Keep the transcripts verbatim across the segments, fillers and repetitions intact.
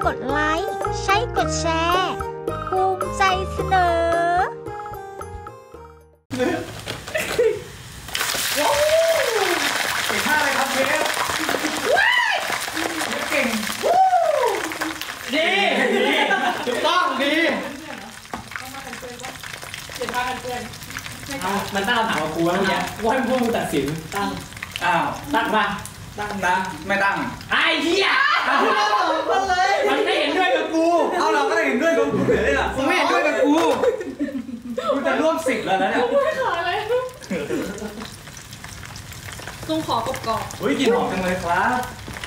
กดไลค์ใช้กดแชร์ภูมิใจเสนอเก่งมากเลยครับเชฟเก่งดีดีถูกต้องดีมันตั้งคำถามกับกูแล้วเนี่ยว่าพวกมึงตัดสินตั้งอ้าวตั้งป่ะตั้งนะไม่ตั้งไอ้เหี้ยมันเลยมันไม่เห็นด้วยกับกูเอาเราก็เห็นด้วยกับกูเลยอ่ะกูไม่เห็นด้วยกับกูกูจะร่วมสิบแล้วนะเนี่ยกูไม่ขอเลยลุงขอกรอบกรอบเฮ้ยกลิ่นหอมจังเลยครับ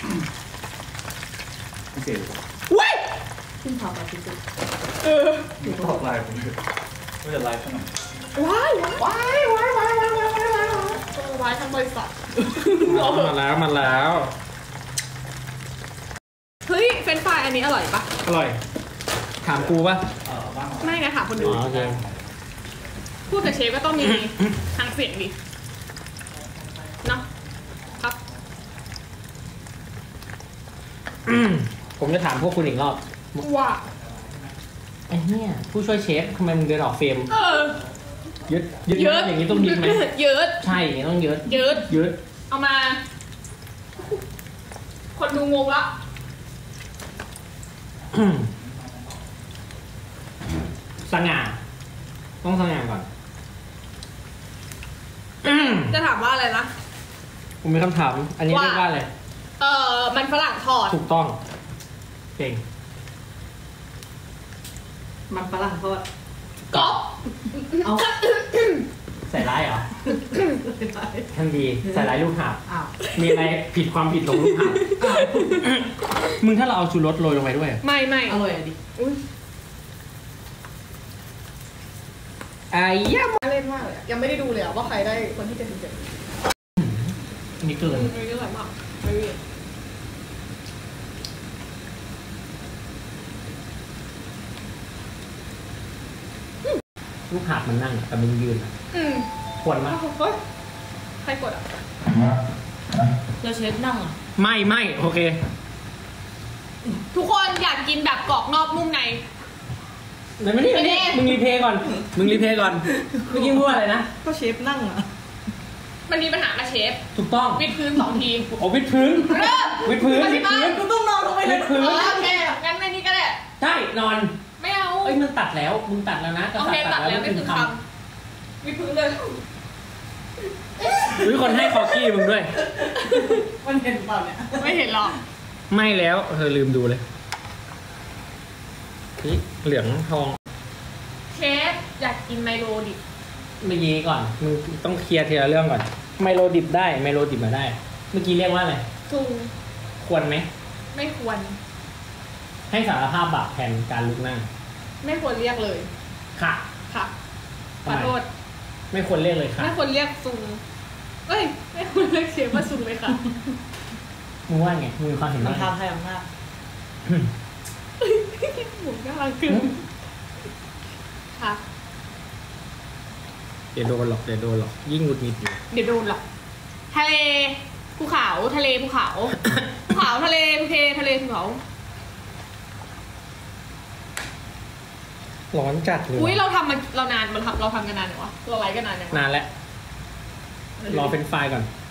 ไม่เสียเว้ยขึ้นขาวแบบจริงๆเออต้องบอกลายผมเลยไม่จะไลฟ์ขนาดว้ายว้ายว้ายว้ายว้ายว้ายว้ายว้ายว้ายทั้งบริษัทมาแล้วมาแล้วเฮ้ยเฟรนช์ฟรายอันนี้อร่อยปะอร่อยถามกูป่ะไม่นะถามคนดูโอเคพูดกับเชฟก็ต้องมีทางเสียงดิเนาะครับผมจะถามพวกคุณอีกรอบว่าไอ้เนี่ยผู้ช่วยเชฟทำไมมึงเดินออกเฟรมเออยึดยึดอย่างนี้ต้องยึดไหมยึดใช่อย่างนี้ต้องยึดยึดยึดเอามาคนดูงงละสง่าต้องสง่าก่อนจะถามว่าอะไรนะผมมีคำถามอันนี้เรียกว่าอะไรเออมันฝรั่งทอดถูกต้องเก่งมันฝรั่งทอดก๊อปเอาใส่ร้ายเหรอท่านดีใส่ร้ายลูกหาบมีอะไรผิดความผิดของลูกหาบมึงถ้าเราเอาชูรสโรยลงไปด้วยไม่ไม่อร่อยอ่ะดิไอ้ย่าเล่นมากเลยยังไม่ได้ดูเลยว่าใครได้คนที่เจ็ดสิบเจ็ดนี่เกินไม่ได้หลายมากไม่ได้ลูกหาบมันนั่งแต่มึงยืนควรมั้ยใครกดอ่ะเราเชฟนั่งอ่ะไม่ไม่โอเคทุกคนอยากกินแบบกรอบนอกนุ่มในไหนไม่ได้มึงรีเพย์ก่อนมึงรีเพย์ก่อนเมื่อกี้พูดอะไรนะก็เชฟนั่งอ่ะมันมีปัญหากับเชฟถูกต้องวิดพื้นสองทีโอ้วิดพื้นวิดพื้นวิดพื้นกูต้องนอนลงไปเลยวิดพื้นโอเคงั้นในนี้ก็ได้ใช่นอนไม่เอาเอ้ยมึงตัดแล้วมึงตัดแล้วนะโอเคตัดแล้วไม่ถึงคำวิดพื้นเลยหรือคนให้คอกี้มึงด้วยมันเห็นเปล่าเนี่ยไม่เห็นหรอกไม่แล้วเธอลืมดูเลยนี่เหลืองทองเชฟอยากกินไมโลดิบเมื่อกี้ก่อนมึงต้องเคลียร์ทีละเรื่องก่อนไมโลดิบได้ไมโลดิบมาได้เมื่อกี้เรียกว่าอะไรซุงควรไหมไม่ควรให้สารภาพบาปแทนการลุกนั่งไม่ควรเรียกเลยค่ะค่ะขอโทษไม่ควรเรียกเลยค่ะไม่ควรเรียกซุงเอ้ยไม่ควรเรียกเชฟว่าซุงเลยค่ะมึงว่าไงมึงความเห็นว่าทำไทยอำนาจหมุนยากเกินค่ะเดี๋ยวโดนหรอกเดี๋ยวโดนหรอกยิ่งหงุดหงิดอยู่เดี๋ยวโดนหรอกทะเลภูเขาทะเลภูเขาภูเขาทะเลภูเคทะเลภูเขาร้อนจัดเลยอุ้ยเราทำมาเรานานเราทำเราทำกันนานหรอวะเราไลฟ์กันนานยังนานแล้วรอเป็นไฟล์ก่อน